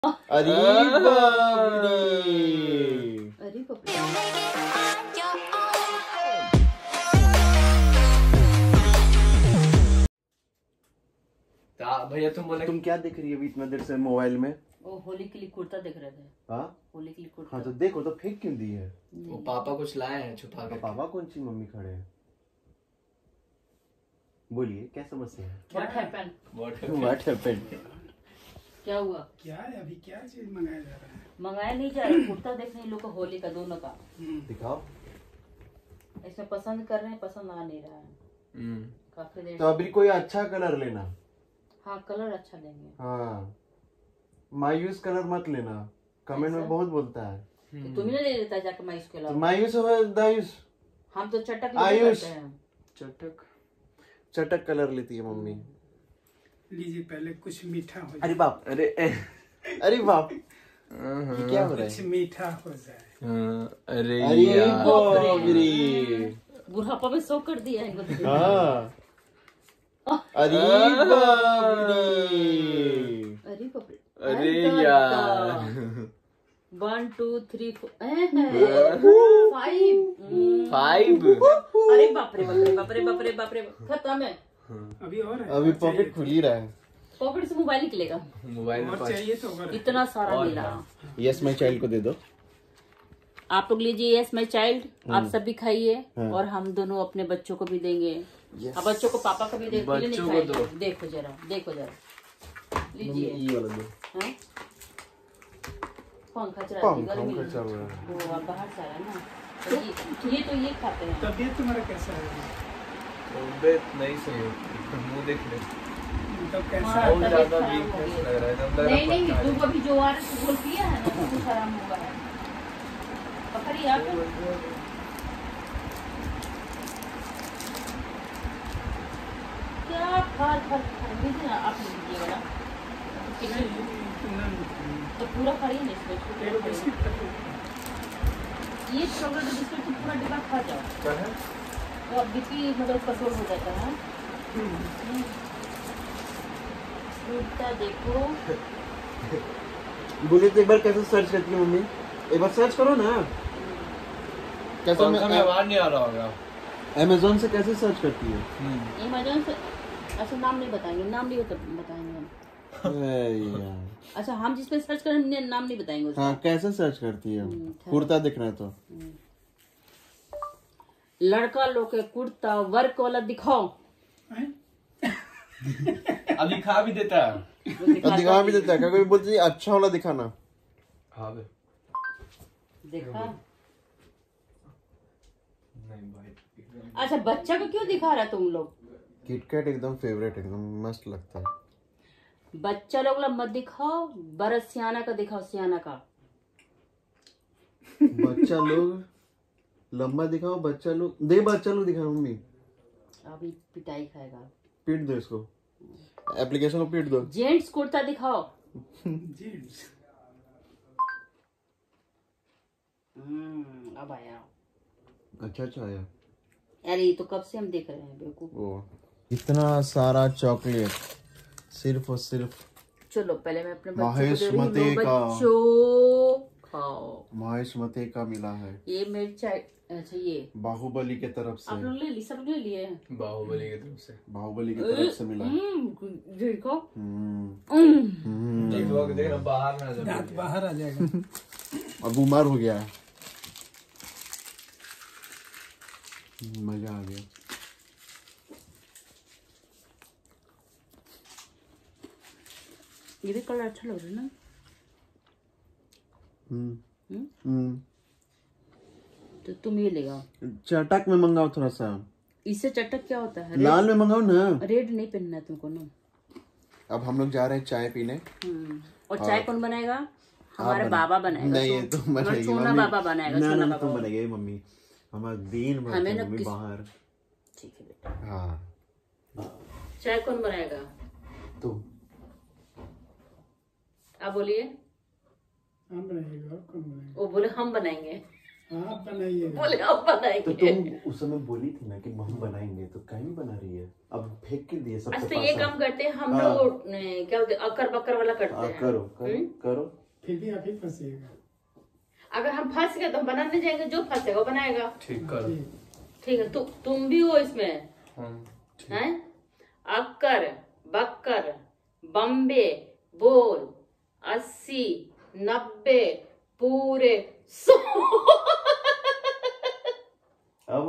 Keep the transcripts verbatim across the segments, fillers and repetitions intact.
अरे बाप रे, अरे बाप रे। भैया तुम बोले तुम क्या देख रही है अभी इतना देर से मोबाइल में? वो होली के लिए कुर्ता देख रहे थे। हाँ होली के लिए कुर्ता। हाँ तो देखो, तो फेंक क्यों दी है? वो पापा कुछ लाए हैं छुपा कर। पापा कौन सी मम्मी खड़े हैं? बोलिए क्या समस्या है? What happened? What happened? क्या हुआ? क्या है अभी, क्या चीज मंगाया जा रहा है? मंगाया नहीं जा रहा, कुर्ता देखने लोग का होली का दोनों का। दिखाओ। इसमें पसंद कर रहे हैं, पसंद आ नहीं रहा है काफी देर। तो अभी कोई अच्छा कलर लेना। हाँ कलर अच्छा लेंगे। हाँ मायूस कलर मत लेना, कमेंट में बहुत बोलता है। तो तुम ही ले लेता है जाके मायूस के तो अलावा। मायूस हो दायूस। हम तो चटक आयुष। लेते हैं। चटक चटक कलर लेती है मम्मी। लीजिए पहले कुछ मीठा हो जाए। अरे बाप, अरे अरे बाप, ये क्या हो रहा कुछ है? मीठा हो जाए। अरे अरे यार बाप रे, बुढ़ापा में सो कर दिया है इनको। हाँ अरे बाप रे, अरे बाप रे। अरे यार one two three four five five. अरे बाप रे बाप रे बाप रे बाप रे बाप रे, खत्म है। अभी और है? अभी पॉकेट खुल ही रहा है। पॉकेट से मोबाइल निकलेगा। मोबाइल में और चाहिए तो और है। इतना सारा मिला। यस माय चाइल्ड को दे दो। आप लोग लीजिए यस माय चाइल्ड, आप सब भी खाइए और हम दोनों अपने बच्चों को भी देंगे। अब बच्चों को पापा का भी दे, नहीं बच्चों को खाएंगे। दो। देखो जरा, देखो जरा, लीजिए। ये वाला दो। हैं? पंखा चला दी, पंखा गर्मी चल रहा है। वो अब बाहर से आया ना, तो ये ये तो ये खाते हैं। तबीयत तुम्हारा कैसा है? तबीयत नहीं सही मुंह देख ले मतलब कैसा हाँ, है? बहुत तबीयत ज्यादा खराब वीकनेस हो गई। लग रहा है एकदम। नहीं नहीं, तू अभी जो आ रहा है बोल किया है ना, तू खराब हुआ है। पकड़िए आप। क्या खार खार खार लीजिए ना, आप लीजिएगा ना। तो पूरा खाइए ना इसमें, इसको पूरा खाइए। ये चॉकलेट बिस्कुट तो पूरा डिब्बा खा जाओ, क्या है? तो अब बीपी मतलब कंट्रोल हो जाता है। कुर्ता देखो। बोलिए तो एक बार कैसे सर्च करती है मम्मी? एक बार सर्च करो ना। कैसे? पंखा में आवाज नहीं आ रहा होगा। अमेज़न से कैसे सर्च करती है? अमेज़न से अच्छा नाम नहीं बताएंगे, नाम नहीं बता, बताएंगे हम। यार अच्छा हम जिस पे सर्च करें नाम नहीं बताएंगे उसका। हाँ कैसे सर्च करती है? कुर्ता दिखना है तो लड़का लोग के कुर्ता वर्क वाला दिखाओ। अभी खा भी देता है। वो अब दिखाता दिखा भी देता है, कभी बोलती है अच्छा वाला दिखाना। हाँ बे देखा। नहीं भाई एकदम। अच्छा बच्चा को क्यों दिखा रहा तुम लोग? किटकैट एकदम फेवरेट, एकदम मस्त लगता है। बच्चा लोग ला मत दिखाओ, बरस सियाना का दिखाओ, सियाना का। बच्चा लोग लंबा दिखाओ, बच्चा लोग दे, बच्चा लोग दिखाओ मम्मी। अभी पिटाई खाएगा। पीट दो इसको, एप्लीकेशन को पीट दो। जेंट्स कुर्ता दिखाओ। जेंट्स हम्म अब आया। अच्छा अच्छा आया। अरे ये तो कब से हम देख रहे हैं बेवकूफ। वो इतना सारा चॉकलेट सिर्फ और सिर्फ चलो पहले मैं अपने बच्चों को महेश दे रही हूँ। मते का। बच्चों खाओ। महेश मते का मिला है, ये मेरी चाय। अच्छा ये बाहुबली के तरफ से। आप लोग ले ली, सब लोग ले लिए। बाहुबली की तरफ से। बाहुबली की तरफ से मिला है। हम्म, देखो। हम्म, हम्म। हम्म। एक वक्त देख रहा बाहर ना आ जाए। दांत बाहर आ जाएगा। अब बीमार हो गया है। मजा आ गया। ये भी कलर अच्छा लग रहा है ना। हम्म हम्म? हम्म। तो तुम ये लेगा। चटक में मंगाओ थोड़ा सा। इससे चटक क्या होता है? लाल में मंगाओ ना। रेड नहीं पहनना है तुमको ना। अब हम लोग जा रहे हैं चाय पीने। हम्म। और चाय कौन बनाएगा? हमारे बाबा बनाएगा। नहीं ये तुम बनाएगी सोना मम्मी। बाबा बनाएगा। ना सोना ना बाबा तुम बनाएगी मम्मी। हमारा दिन भर हमें था ना मम्मी किस- बाहर। ठीक है बेटा। हाँ चाय कौन बनाएगा? तुम। आप बोलिए। हम बनाएंगे और कौन बनाएगा? वो बोले हम बनाएंगे। आप बनाइएगा। बोले आप तो बनाएंगे। तुम उस समय बोली थी ना कि हम बनाएंगे, तो कहीं नहीं बना रही है, अब फेंक के दिए सबसे अच्छा पास। ये काम करते हैं हम हाँ। लोग ने, क्या बोलते हैं, अकर बकर वाला करते हाँ, हैं। करो करो हम्म? करो। फिर भी आप ही फंसिएगा। अगर हम फंस गए तो हम बनाने जाएंगे, जो फंसेगा वो बनाएगा। ठीक कर। ठीक है, तु, तुम भी हो इसमें हम ठीक। हैं? अक्कर बक्कर बम्बे बोल अस्सी नब्बे पूरे सौ। अब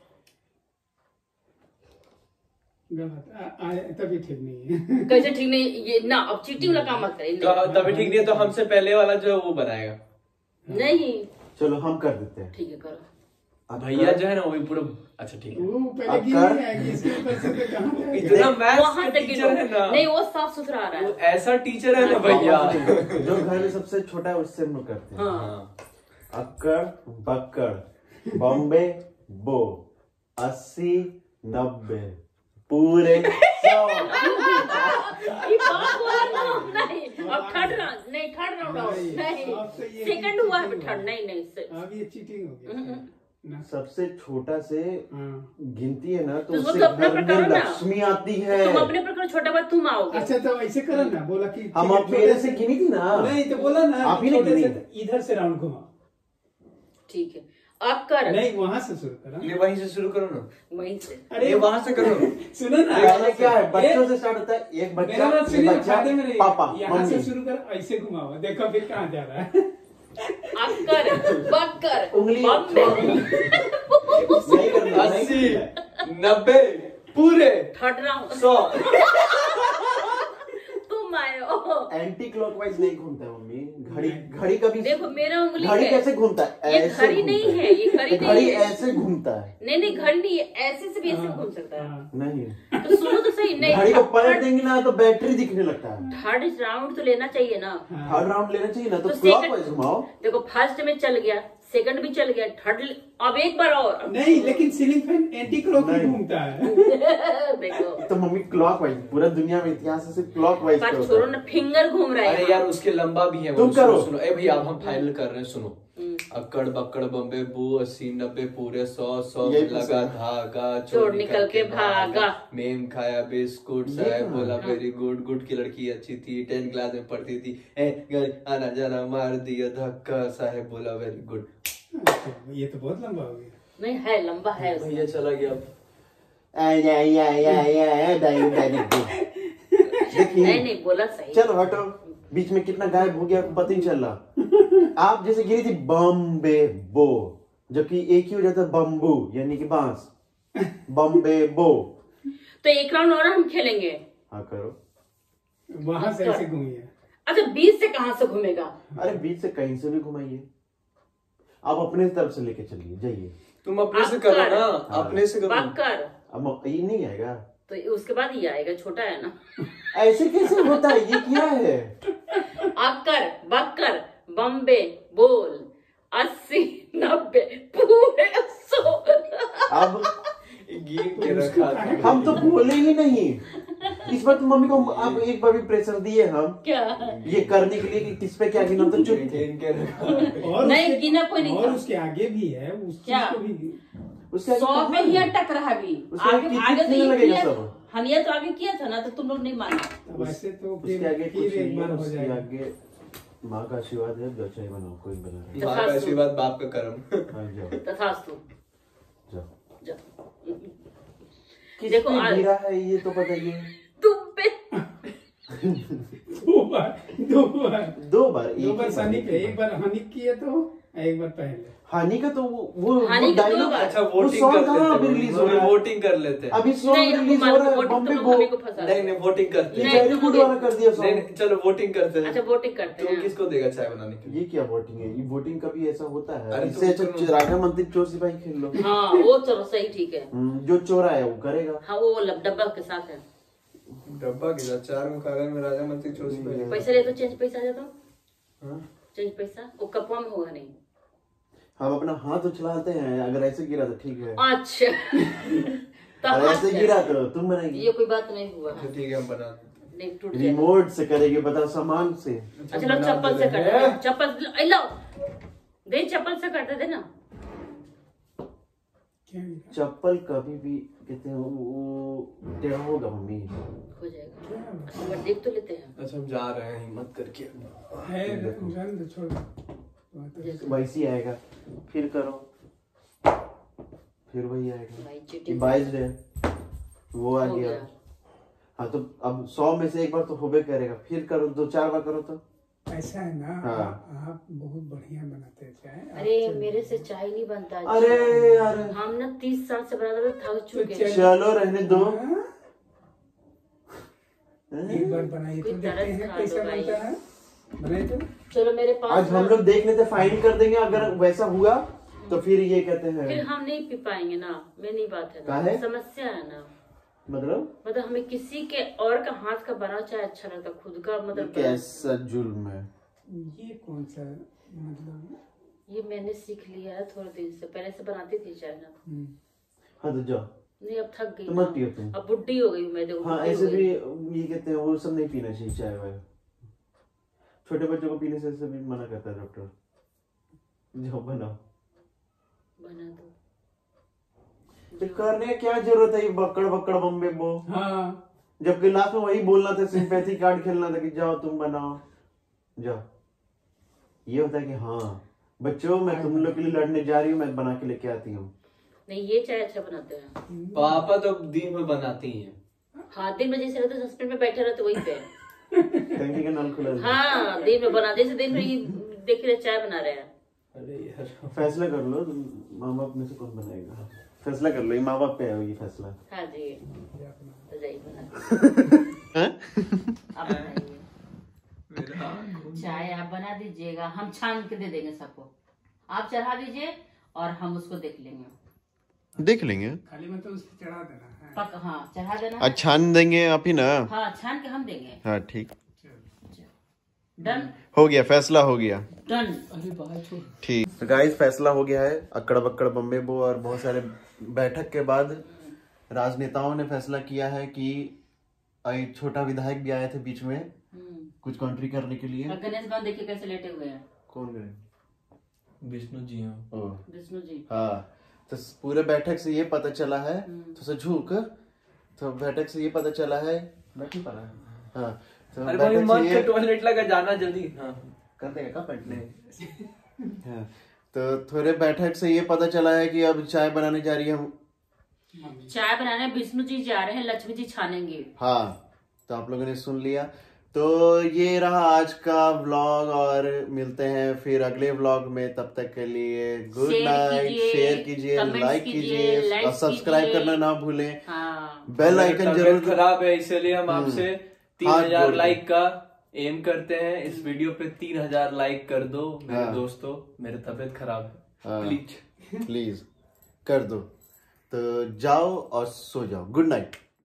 गलत आ- आ- तभी ठीक नहीं है। कैसे ठीक नहीं ये ना, अब चीटिंग वाला काम मत करें। तो तभी ठीक नहीं है, तो हमसे पहले वाला जो है वो बनाएगा। नहीं चलो हम कर देते हैं। ठीक है करो। अब भैया जो है ना वो भी पूरा अच्छा ठीक है। वो पहले अब गिर कर। नहीं आएगी, इसके ऊपर से तो कहाँ जाएगा? इतना मैथ्स वहां का तक टीचर है ना, नहीं, वो साफ सुथरा आ रहा वो है। ऐसा टीचर है ना भैया। जो घर में सबसे छोटा है उससे हम लोग करते हैं। हाँ अक्कड़ बक्कड़ बॉम्बे बो अस्सी नब्बे पूरे सौ। ये बात बोला ना, नहीं अब थर्ड राउंड नहीं, थर्ड राउंड आउट नहीं, नहीं, अब तो ये सेकंड हुआ है, cheating थर्ड हुआ। नहीं नहीं से- अब ये चीटिंग हो गया ना। सबसे छोटा से हाँ। गिनती है ना, तो तो वो उससे तो अपना घर में प्रकार ना। लक्ष्मी आती है। तुम अपने प्रकार छोटा बात तुम आओगे। अच्छा तो ऐसे करो ना, बोला कि हम ठीक है, अब मेरे छोटे से गिनी थी ना। नहीं तो बोला ना आप ही ने छोटे गिनी। से इधर से राउंड घुमा। ठीक है अक्कर नहीं वहां से शुरू करो। ये वहीं से शुरू करो ना। वहीं से। ये वहां से करो। सुनो ना, पहले क्या है, बच्चों एक- से स्टार्ट होता है। एक बच्चा, मेरा बात एक सुनिए, बच्चा, फायदे में नहीं। पापा यहाँ से मम्मी। शुरू कर, ऐसे घुमाओ, देखो फिर कहाँ जा रहा है। अक्कर बक्कर उंगली बम्बे नहीं करना, नहीं अस्सी करना। नब्बे पूरे थर्ड राउंड सौ। तुम आए हो। एंटी क्लॉकवाइज नहीं घूमता है मम्मी। घड़ी घड़ी कभी देखो मेरा उंगली घड़ी है। कैसे घूमता है? ये ऐसे घड़ी घूमता नहीं है, ये घड़ी नहीं घड़ी है। ऐसे घूमता है। नहीं नहीं घड़ी नहीं है, ऐसे से भी ऐसे घूम सकता है। हाँ। नहीं, तो सुनो तो सही, नहीं घड़ी को पलट देंगे ना तो बैटरी दिखने लगता है। थर्ड राउंड तो लेना चाहिए ना। थर्ड राउंड लेना चाहिए ना, तो तो क्लॉकवाइज second- घुमाओ। देखो फर्स्ट में चल गया, सेकंड भी चल गया, थर्ड अब एक बार और। नहीं लेकिन सीलिंग फैन एंटी क्लॉक नहीं। घूमता है। देखो तो मम्मी क्लॉकवाइज, पूरा दुनिया में इतिहास से क्लॉकवाइज पर छोड़ो ना, फिंगर घूम रहा है। अरे यार उसके लंबा भी है वो। तुम सुनो, करो। सुनो ए भैया अब हम फाइनल कर रहे हैं, सुनो। हम्म। अक्कड़ बक्कड़ बम्बे बू अस्सी नब्बे पूरे सौ सौ यही लगा पसंद है। धागा चोर निकल के भागा। मेम खाया बिस्कुट ये साहब कहाँ बोला है? वेरी गुड गुड की लड़की अच्छी थी टेंथ क्लास में पढ़ती थी ए घर आना जाना मार दिया धक्का साहब बोला वेरी गुड। ये तो बहुत लंबा हो गया। नहीं है, लंबा है उसका। भैया चला गया अब। आय, आय, आय, आय, आय, दाई, दाई, दाई। देखिए नहीं नहीं बोला सही। चलो हटो, बीच में कितना गायब हो गया पता ही चल रहा। आप जैसे गिरी थी बम्बे बो, जबकि एक ही हो जाता है बम्बू यानी कि बांस। बम्बे बो। तो एक राउंड और हम खेलेंगे। हाँ करो। वहां से ऐसे घूमिए। अच्छा बीच से कहाँ से घूमेगा? अरे बीच से कहीं से भी घुमाइए, आप अपने तरफ से लेके चलिए, जाइए। तुम अपने से करो ना, हाँ। अपने से करो। बक्कर, अब ये नहीं आएगा, तो उसके बाद ये आएगा, छोटा है ना। ऐसे कैसे होता है? ये क्या है? अक्कर बक्कर बम्बे बोल अस्सी नब्बे पूरे सौ। अब गिर के रखा था। हम तो बोले ही नहीं। इस बार तो मम्मी को आप एक बार भी प्रेशर दिए हम क्या ये करने के लिए कि किस पे क्या गिना, तो चुप थे। गिन के रखा। और नहीं, उसके- गिना कोई नहीं और था। उसके आगे भी है, उस क्या? चीज को भी उसके आगे सौ कहाँ पे ही है? अटक रहा भी। उसके आगे आगे आगे तो कितने ये लगेगा किया, सब? हनिया तो आगे किया था ना, तो तुम लोग नहीं माने। अब ऐसे तो उसके फिर आगे फिर कुछ एक नहीं बार है, हो उसके जाएगा। आगे माँ का आशीर्वाद है, जो चाहे बनाओ, कोई बना रहा माँ का आशीर्वाद बाप का कर्म। है। हाँ, जाओ तथास्तु। जाओ। जाओ। किस देखो, पे आज- गिरा है ये तो बताइए। तुम पे दो बार दो बार दो बार दो एक बार ही सनी पे, बार। एक बार हनी किए तो एक बार पहले। हानि का तो वो वो हानि वो का दो डायलॉग, बार। अच्छा वो वोटिंग सॉन्ग कर कहाँ अभी लेते रिलीज हैं, हो रहा है? वोटिंग कर लेते हैं। अभी नहीं, सॉन्ग हम रिलीज हो मान- रहा है वोटिंग बॉम्बे तुम को। मम्मी को फंसा नहीं नहीं वोटिंग करते ये हैं। नहीं, चैरी तुम गुड लोग- वाला कर दिया नहीं सॉन्ग। नहीं, चलो वोटिंग करते हैं। अच्छा वोटिंग करते तुम हैं। किसको देगा चाय बनाने के लिए? ये क्या वोटिंग है? ये वोटिंग का भी ऐसा होता है। अरे इससे तुम- अच्छा राजा मंत्री चोर सिपाही खेल लो। हाँ वो चलो सही ठीक है। हम्म, जो चोरा है वो करेगा। हाँ वो लब- डब्बा के साथ है। डब्बा के साथ चार में कागज में राजा मंत्री चोरी में। पैसा ले तो चेंज पैसा आ जाता। हाँ? चेंज पैसा वो कपवा में होगा नहीं। हम अपना हाथ उछलाते हैं, अगर ऐसे गिरा तो ठीक है, अच्छा तो और हाथ ऐसे से- गिरा तो तुम बनाएगी। ये कोई बात नहीं हुआ। अच्छा ठीक है हम बनाते हैं। नहीं टूट जाएगा। रिमोट से करेगी, बताओ सामान से। अच्छा लोग चप्पल से करते हैं। चप्पल लो दे, चप्पल से करते थे ना। क्या गिरा? चप्पल कभी भी कहते हैं वो टेढ़ा होगा मम्मी। हो जाएगा। अच्छा मैं देख तो लेते हैं। अच्छा हम जा रहे हैं हिम्मत करके। है रन दो, छोड़ दो। वैसी आएगा, फिर करो, फिर वही आएगा। भाई चीटिंग बाईस है वो आ हो गया। गया। हाँ तो अब सौ में से एक बार तो होबे करेगा, फिर करो दो चार बार करो तो। ऐसा है ना, हाँ। आ- आप बहुत बढ़िया बनाते हैं चाय। आप अरे चल- मेरे से चाय नहीं बनता। अरे यार हम ना तीस साल से बना थक चुके हैं। चलो रहने दो। हाँ? एक बार बनाइए तो कोई देखते तरस हैं खा कैसा दो भाई। बनता है। बनाइए तो। चलो मेरे पास आज हम लोग देख लेते, फाइन कर देंगे अगर वैसा हुआ तो फिर ये कहते फिर हैं हम नहीं पी पाएंगे ना, मैं नहीं बात है क्या ना, है? समस्या है ना। मतलब मतलब हमें किसी के और का हाथ का बना चाय अच्छा लगता, खुद का मतलब कैसा जुल्म है। ये कौन सा मतलब? ये मैंने सीख लिया है थोड़े दिन से, पहले से बनाती थी चाय ना। हम्म, हाँ तो जाओ, नहीं अब थक गई तो ना। मत पियो तुम। अब बुढ़ी हो गई हूँ मैं, देखो हाँ बुढ़ी हो ऐसे भी गई। ये कहते हैं वो सब नहीं पीना चाहिए चाय वाय। छोटे बच्चों को पीने से ऐसे भी मना करता है डॉक्टर। जाओ बनाओ। बना दो। तो करने क्या जरूरत है ये बक्कड़ बक्कड़ बम्बे बो, हाँ जबकि लास्ट में वही बोलना था, सिंपैथी कार्ड खेलना था कि जाओ तुम बनाओ जाओ। ये होता है कि हाँ बच्चों मैं तुम लोग के लिए लड़ने जा रही हूँ, मैं बना के लेके आती हूँ। नहीं ये चाय अच्छा बनाते हैं। पापा तो दिन में बनाती हैं। हाँ दिन में जैसे रहते सस्पेंड में बैठे रहते वही पे। टंकी का नल खुला है। हाँ दिन में बना, जैसे दिन में ये देख रहे चाय बना रहे हैं। अरे यार फैसला कर लो, माँ बाप में से कौन बनाएगा, फैसला कर लो, ये माँ बाप पे है ये फैसला। हाँ जी तो जाइए बना। आप बनाइए चाय, आप बना दीजिएगा, हम छान के दे देंगे सबको। आप चढ़ा दीजिए और हम उसको देख लेंगे। देख लेंगे, खाली मतलब उसको चढ़ा देना है। पक हाँ चढ़ा देना। आज छान देंगे आप ही ना। हाँ छान के हम देंगे। हाँ ठीक, डन हो गया, फैसला हो गया। डन। अरे बाहर छोड़। ठीक तो गाइस फैसला हो गया है। अक्कड़ बक्कड़ बम्बे बो और बहुत सारे बैठक के बाद राजनेताओं ने फैसला किया है कि एक छोटा विधायक भी आए थे बीच में कुछ कंट्री करने के लिए। और गणेश भवन देखिए कैसे लेटे हुए हैं। कौन गए? विष्णु जी हैं। ओ विष्णु जी। हाँ तो पूरे बैठक से ये पता चला है, तो से झुक, तो बैठक से ये पता चला है, बैठ ही पा रहा है। हाँ तो अरे भाई बैठक मत से के ये टॉयलेट लगा जाना जल्दी। हाँ कर देगा का बैठने। हाँ तो थोड़े बैठक से ये पता चला है कि अब चाय बनाने जा रही है हम। चाय बनाने विष्णु जी जा रहे हैं, लक्ष्मी जी छानेंगे। हाँ तो आप लोगों ने सुन लिया। तो ये रहा आज का व्लॉग और मिलते हैं फिर अगले व्लॉग में। तब तक के लिए गुड शेयर नाइट, कीजिए, शेयर कीजिए, कमेंट्स लाइक कीजिए, कीजिए और लाइक्स सब्सक्राइब कीजिए। करना ना भूलें। हाँ बेल आइकन तबीयत जरूर। खराब है इसलिए हम आपसे तीन हाथ हजार जोड़ लाइक का एम करते हैं। इस वीडियो पे तीन हजार लाइक कर दो मेरे हाँ। दोस्तों, मेरी तबीयत खराब है। हाँ। प्लीज प्लीज कर दो। तो जाओ और सो जाओ। Good night.